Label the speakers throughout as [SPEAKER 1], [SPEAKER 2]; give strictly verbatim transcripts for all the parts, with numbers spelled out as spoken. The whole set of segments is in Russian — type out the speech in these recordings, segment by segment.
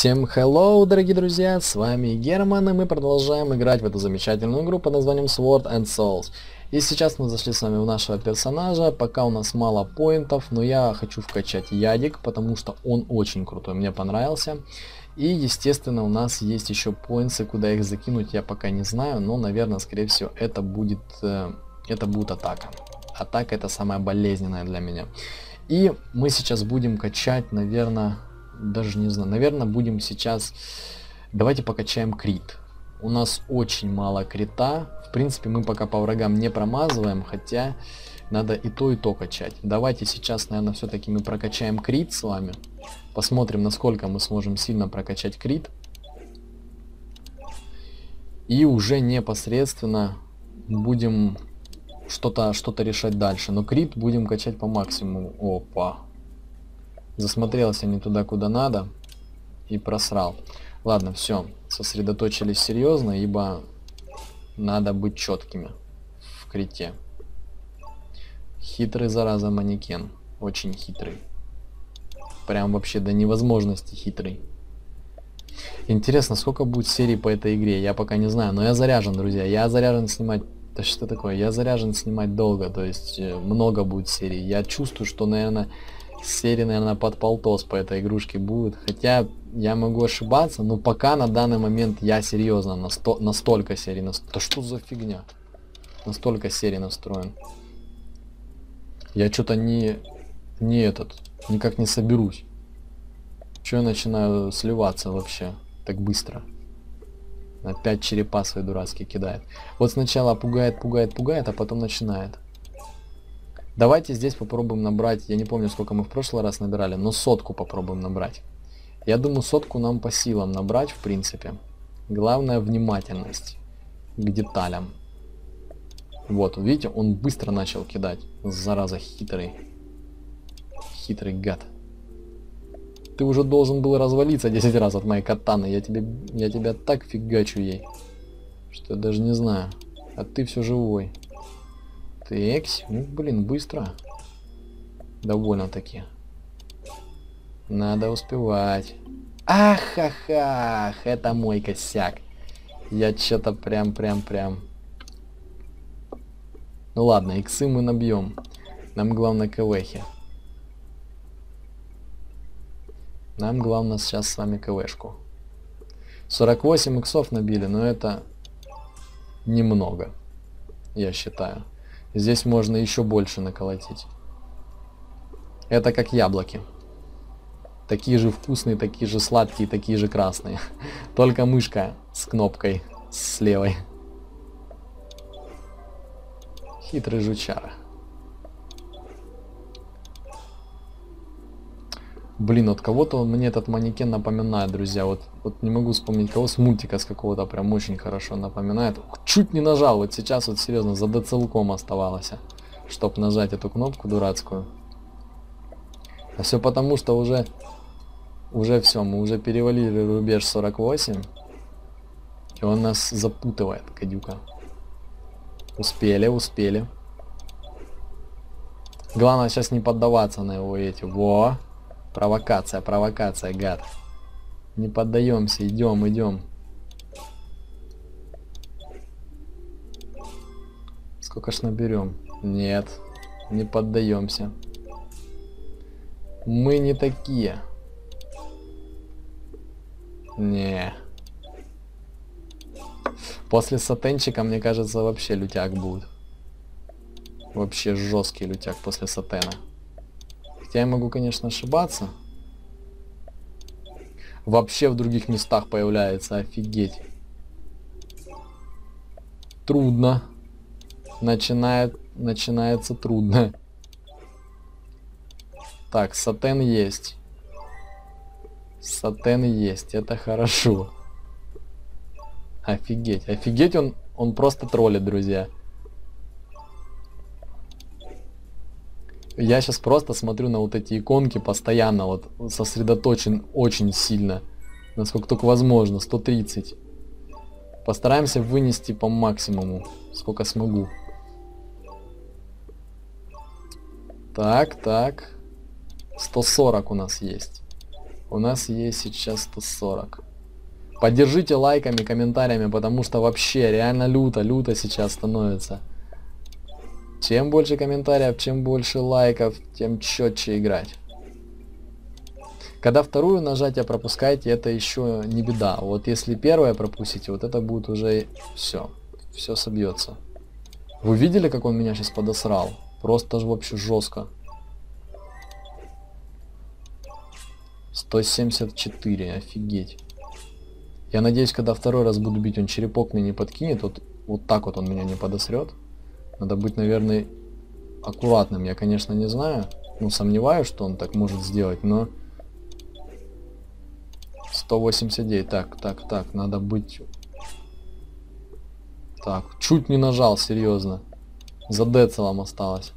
[SPEAKER 1] Всем hello, дорогие друзья, с вами Герман, и мы продолжаем играть в эту замечательную игру под названием Sword and Souls. И сейчас мы зашли с вами в нашего персонажа, пока у нас мало поинтов, но я хочу вкачать ядик, потому что он очень крутой, мне понравился. И, естественно, у нас есть еще поинты, куда их закинуть, я пока не знаю, но, наверное, скорее всего, это будет, э, это будет атака. Атака — это самая болезненная для меня. И мы сейчас будем качать, наверное... Даже не знаю, наверное, будем сейчас... Давайте покачаем крит. У нас очень мало крита. В принципе, мы пока по врагам не промазываем, хотя надо и то, и то качать. Давайте сейчас, наверное, все-таки мы прокачаем крит с вами. Посмотрим, насколько мы сможем сильно прокачать крит. И уже непосредственно будем что-то что-то решать дальше. Но крит будем качать по максимуму. Опа. Засмотрелся не туда, куда надо, и просрал. Ладно, все, сосредоточились серьезно, ибо надо быть четкими в крите. Хитрый, зараза, манекен. Очень хитрый. Прям вообще до невозможности хитрый. Интересно, сколько будет серий по этой игре, я пока не знаю, но я заряжен, друзья. Я заряжен снимать... Да что такое? Я заряжен снимать долго, то есть много будет серий. Я чувствую, что, наверное... Серии, наверное, под полтос по этой игрушке будет. Хотя я могу ошибаться, но пока на данный момент я серьезно на, сто, на столько серий. На, да что за фигня? На столько серий настроен. Я что-то не, не этот, никак не соберусь. Че я начинаю сливаться вообще так быстро? Опять черепа свои дурацкие кидает. Вот сначала пугает, пугает, пугает, а потом начинает. Давайте здесь попробуем набрать, я не помню, сколько мы в прошлый раз набирали, но сотку попробуем набрать. Я думаю, сотку нам по силам набрать, в принципе. Главное — внимательность к деталям. Вот, видите, он быстро начал кидать. Зараза, хитрый. Хитрый гад. Ты уже должен был развалиться десять раз от моей катаны. Я тебе, я тебя так фигачу ей, что я даже не знаю. А ты все живой. Экс, ну блин, быстро. Довольно-таки. Надо успевать. Ах, ах, ах, это мой косяк. Я что-то прям-прям-прям. Ну ладно, иксы мы набьем. Нам главное КВхи. Нам главное сейчас с вами КВшку. сорок восемь иксов набили, но это немного, я считаю. Здесь можно еще больше наколотить. Это как яблоки. Такие же вкусные, такие же сладкие, такие же красные. Только мышка с кнопкой с левой. Хитрый жучара. Блин, вот кого-то мне этот манекен напоминает, друзья. Вот, вот не могу вспомнить кого, с мультика с какого-то прям очень хорошо напоминает. Чуть не нажал, вот сейчас вот серьезно за д целком оставалось, чтобы нажать эту кнопку дурацкую. А все потому, что уже, уже все, мы уже перевалили рубеж сорок восемь. И он нас запутывает, гадюка. Успели, успели. Главное сейчас не поддаваться на его эти. Во! Провокация, провокация, гад. Не поддаемся, идем, идем. Сколько ж наберем? Нет, не поддаемся. Мы не такие. Не. После сатенчика, мне кажется, вообще лютяк будет. Вообще жесткий лютяк после сатена. Я могу, конечно, ошибаться. Вообще в других местах появляется, офигеть. Трудно. Начинает, начинается трудно. Так, сатен есть. Сатен есть, это хорошо. Офигеть, офигеть, он, он просто троллит, друзья. Я сейчас просто смотрю на вот эти иконки постоянно, вот сосредоточен очень сильно, насколько только возможно. Сто тридцать. Постараемся вынести по максимуму, сколько смогу. Так, так. сто сорок у нас есть. У нас есть сейчас сто сорок. Поддержите лайками, комментариями, потому что вообще реально люто, люто сейчас становится. Чем больше комментариев, чем больше лайков, тем четче играть. Когда вторую нажатие пропускаете, это еще не беда. Вот если первое пропустите, вот это будет уже все. Все собьется. Вы видели, как он меня сейчас подосрал? Просто же вообще жестко. сто семьдесят четыре, офигеть. Я надеюсь, когда второй раз буду бить, он черепок мне не подкинет. Вот, вот так вот он меня не подосрет. Надо быть, наверное, аккуратным. Я, конечно, не знаю. Ну, сомневаюсь, что он так может сделать, но... сто восемьдесят девять. Так, так, так. Надо быть... Так, чуть не нажал, серьезно. За децелом осталось.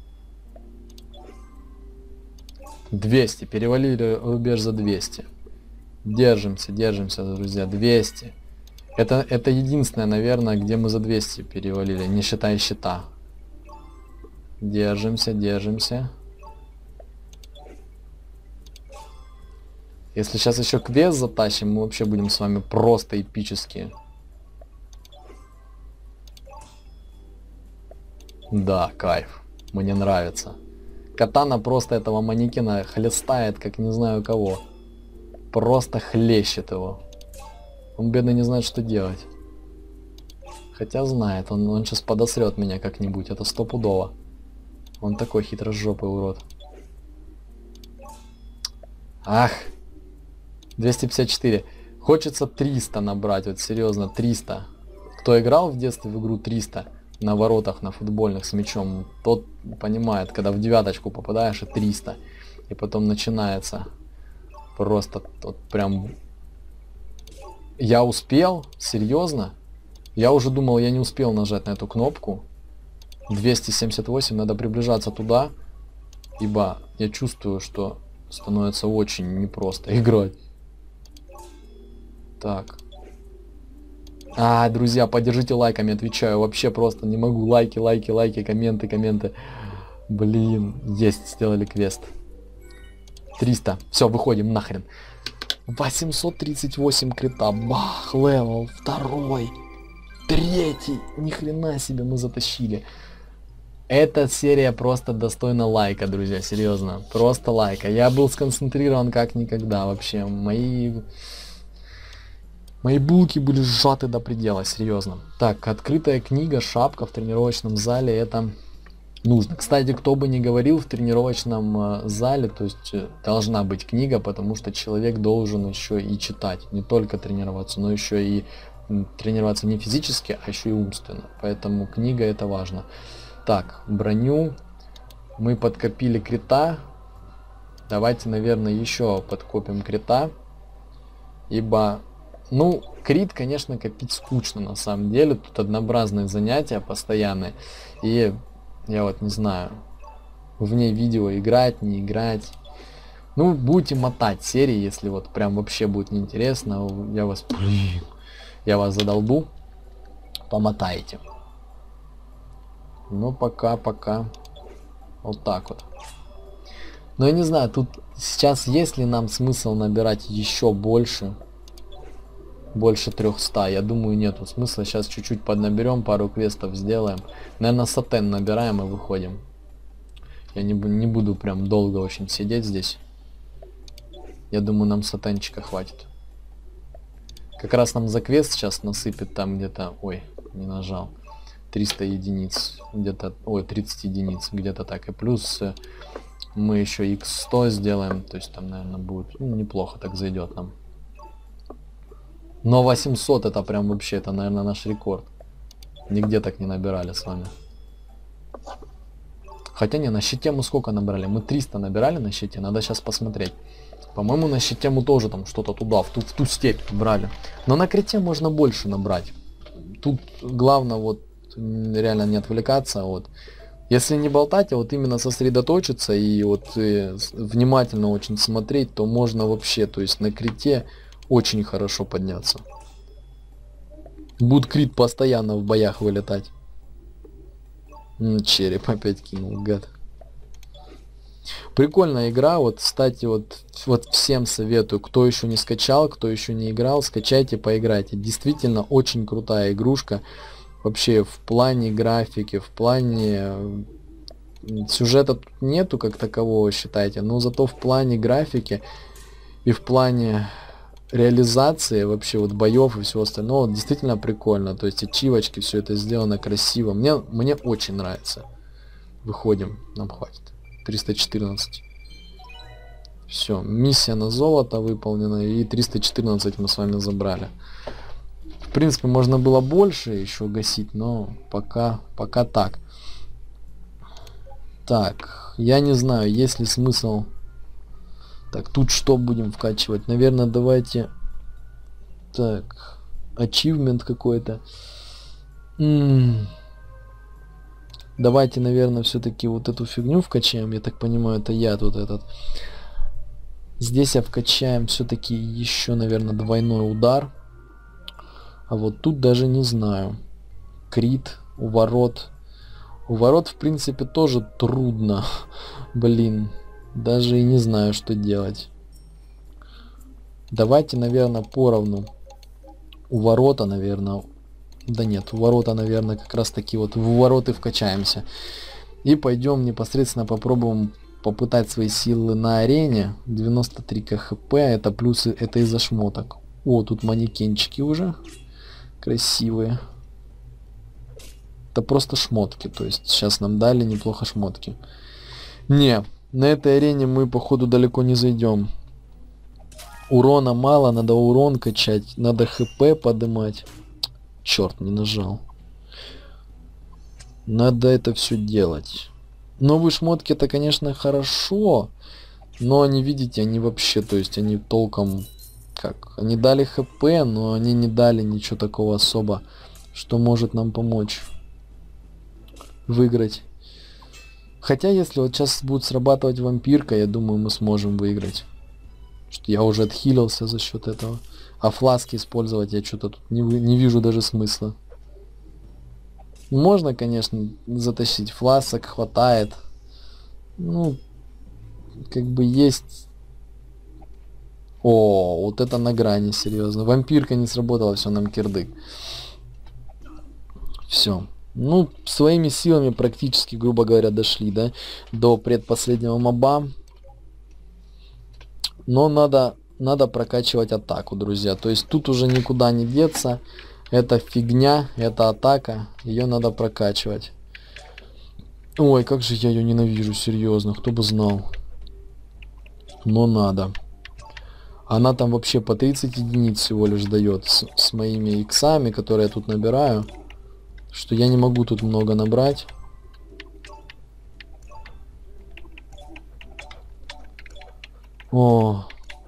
[SPEAKER 1] двести. Перевалили рубеж за двести. Держимся, держимся, друзья. двести. Это, это единственное, наверное, где мы за двести перевалили, не считая щита. Держимся, держимся. Если сейчас еще квест затащим, мы вообще будем с вами просто эпические. Да, кайф. Мне нравится. Катана просто этого манекена хлестает, как не знаю кого. Просто хлещет его. Он, бедный, не знает, что делать. Хотя знает, он, он сейчас подосрет меня как-нибудь, это стопудово. Он такой хитрожопый урод. Ах! двести пятьдесят четыре. Хочется триста набрать, вот серьезно, триста. Кто играл в детстве в игру триста на воротах, на футбольных с мячом, тот понимает, когда в девяточку попадаешь и триста. И потом начинается просто вот прям... Я успел? Серьезно? Я уже думал, я не успел нажать на эту кнопку. двести семьдесят восемь, надо приближаться туда. Ибо я чувствую, что становится очень непросто играть. Так. А, друзья, поддержите лайками, отвечаю. Вообще просто не могу. Лайки, лайки, лайки, комменты, комменты. Блин, есть, сделали квест. триста. Все, выходим нахрен. восемьсот тридцать восемь крита. Бах, левел, второй, третий. Ни хрена себе мы затащили. Эта серия просто достойна лайка, друзья, серьезно. Просто лайка. Я был сконцентрирован как никогда вообще. Мои... Мои булки были сжаты до предела, серьезно. Так, открытая книга, шапка в тренировочном зале, это нужно. Кстати, кто бы ни говорил, в тренировочном э, зале, то есть э, должна быть книга, потому что человек должен еще и читать. Не только тренироваться, но еще и м, тренироваться не физически, а еще и умственно. Поэтому книга это важно. Так, броню. Мы подкопили крита. Давайте, наверное, еще подкопим крита. Ибо... Ну, крит, конечно, копить скучно на самом деле. Тут однообразные занятия постоянные. И я вот не знаю, вне видео играть, не играть. Ну, будете мотать серии, если вот прям вообще будет неинтересно. Я вас, блин, я вас задолбу. Помотаете. Но пока, пока. Вот так вот. Но я не знаю, тут сейчас есть ли нам смысл набирать еще больше. Больше трехсот. Я думаю, нету смысла. Сейчас чуть-чуть поднаберем, пару квестов сделаем. Наверное, сатен набираем и выходим. Я не, не буду прям долго очень сидеть здесь. Я думаю, нам сатенчика хватит. Как раз нам за квест сейчас насыпет там где-то... Ой, не нажал. триста единиц. Где-то... Ой, тридцать единиц. Где-то так. И плюс мы еще икс сто сделаем. То есть там, наверное, будет... Ну, неплохо так зайдет нам. Но восемьсот это прям вообще, это, наверное, наш рекорд. Нигде так не набирали с вами. Хотя не, на щите мы сколько набрали? Мы триста набирали на щите, надо сейчас посмотреть. По-моему, на щите мы тоже там что-то туда, в ту, в ту степь брали. Но на крите можно больше набрать. Тут главное вот реально не отвлекаться. Вот. Если не болтать, а вот именно сосредоточиться и вот и внимательно очень смотреть, то можно вообще, то есть на крите... Очень хорошо подняться. Будет крит постоянно в боях вылетать. Ну, череп опять кинул, гад. Прикольная игра, вот, кстати, вот, вот всем советую, кто еще не скачал, кто еще не играл, скачайте, поиграйте. Действительно очень крутая игрушка. Вообще в плане графики, в плане сюжета тут нету как такового, считайте, но зато в плане графики и в плане реализации вообще вот боев и всего остального действительно прикольно. То есть ачивочки, все это сделано красиво. Мне, мне очень нравится. Выходим, нам хватит. триста четырнадцать. Все, миссия на золото выполнена, и триста четырнадцать мы с вами забрали. В принципе, можно было больше еще гасить, но пока, пока так. Так, я не знаю, есть ли смысл... Так, тут что будем вкачивать? Наверное, давайте... Так, ачивмент какой-то. М-м. Давайте, наверное, все-таки вот эту фигню вкачаем. Я так понимаю, это яд вот этот. Здесь я вкачаем все-таки еще, наверное, двойной удар. А вот тут даже не знаю. Крит, уворот. Уворот, в принципе, тоже трудно. Блин. Даже и не знаю, что делать. Давайте, наверное, поровну. У ворота, наверное... Да нет, у ворота, наверное, как раз таки вот в вороты вкачаемся. И пойдем непосредственно попробуем попытать свои силы на арене. девяносто три КХП, это плюсы, это из-за шмоток. О, тут манекенчики уже. Красивые. Это просто шмотки, то есть сейчас нам дали неплохо шмотки. Не, на этой арене мы, походу, далеко не зайдем. Урона мало, надо урон качать, надо ХП поднимать. Черт, не нажал. Надо это все делать. Новые шмотки это, конечно, хорошо, но они, видите, они вообще, то есть они толком, как, они дали ХП, но они не дали ничего такого особо, что может нам помочь выиграть. Хотя, если вот сейчас будет срабатывать вампирка, я думаю, мы сможем выиграть. Что я уже отхилился за счет этого. А фласки использовать я что-то тут не, не вижу даже смысла. Можно, конечно, затащить. Фласок хватает. Ну, как бы есть... О, вот это на грани, серьезно. Вампирка не сработала, все, нам кирдык. Все. Ну, своими силами практически, грубо говоря, дошли, да, до предпоследнего моба. Но надо, надо прокачивать атаку, друзья. То есть тут уже никуда не деться. Это фигня, это атака. Ее надо прокачивать. Ой, как же я ее ненавижу, серьезно. Кто бы знал. Но надо. Она там вообще по тридцать единиц всего лишь дает. С, с моими иксами, которые я тут набираю. Что я не могу тут много набрать. О.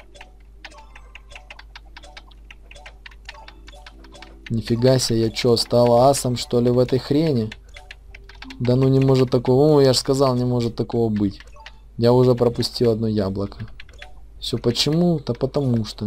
[SPEAKER 1] Нифига себе, я чё, стала асом, что ли, в этой хрени? Да ну не может такого... О, я же сказал, не может такого быть. Я уже пропустил одно яблоко. Все почему? Да потому что.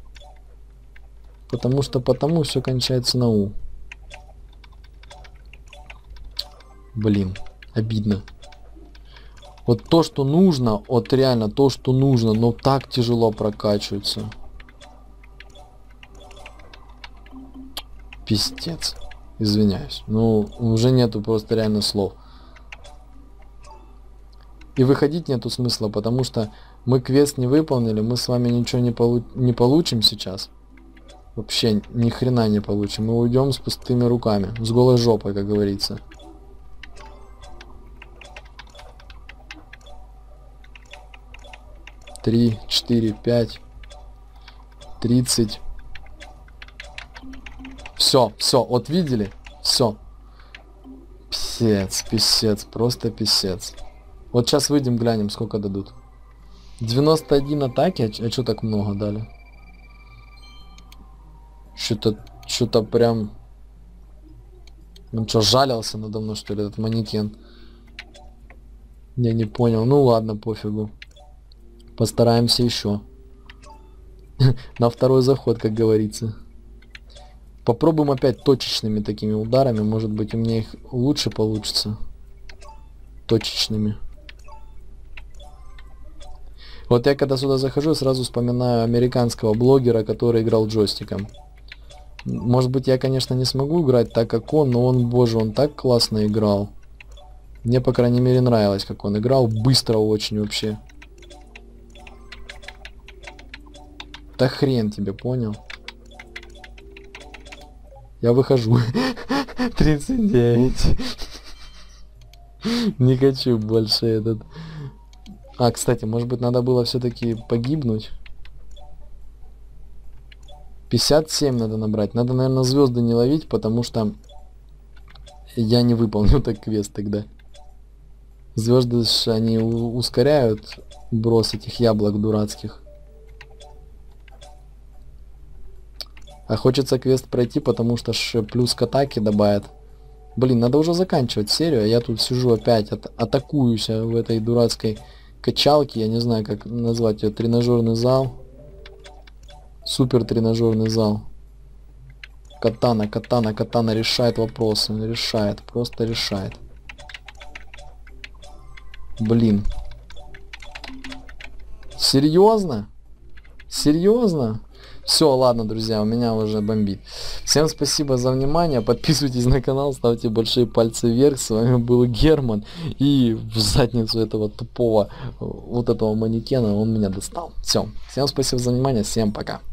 [SPEAKER 1] Потому что потому все кончается на У. Блин, обидно. Вот то, что нужно, вот реально то, что нужно, но так тяжело прокачивается. Пиздец. Извиняюсь. Ну, уже нету просто реально слов. И выходить нету смысла, потому что мы квест не выполнили, мы с вами ничего не, полу не получим сейчас. Вообще ни хрена не получим. Мы уйдем с пустыми руками, с голой жопой, как говорится. Три, четыре, пять, тридцать. Все, все, вот видели? Все. Писец, писец, просто писец. Вот сейчас выйдем, глянем, сколько дадут. девяносто один атаки, а, а что так много дали? Что-то, что-то прям... Он что, жалился надо мной, что ли, этот манекен? Я не понял. Ну ладно, пофигу. Постараемся еще. На второй заход, как говорится. Попробуем опять точечными такими ударами. Может быть, у меня их лучше получится. Точечными. Вот я когда сюда захожу, сразу вспоминаю американского блогера, который играл джойстиком. Может быть, я, конечно, не смогу играть так, как он, но он, боже, он так классно играл. Мне, по крайней мере, нравилось, как он играл. Быстро очень вообще. Да хрен тебе, понял? Я выхожу. тридцать девять. Не хочу больше этот... А, кстати, может быть, надо было все-таки погибнуть? пятьдесят семь надо набрать. Надо, наверное, звезды не ловить, потому что я не выполню так квест тогда. Звезды, они ускоряют брос этих яблок дурацких. А хочется квест пройти, потому что ж плюс к атаке добавят. Блин, надо уже заканчивать серию, а я тут сижу опять, от атакуюсь в этой дурацкой качалке. Я не знаю, как назвать ее. Тренажерный зал. Супер тренажерный зал. Катана, катана, катана решает вопросы. Решает, просто решает. Блин. Серьезно? Серьезно? Все, ладно, друзья, у меня уже бомбит. Всем спасибо за внимание. Подписывайтесь на канал, ставьте большие пальцы вверх. С вами был Герман. И в задницу этого тупого, вот этого манекена он меня достал. Все. Всем спасибо за внимание. Всем пока.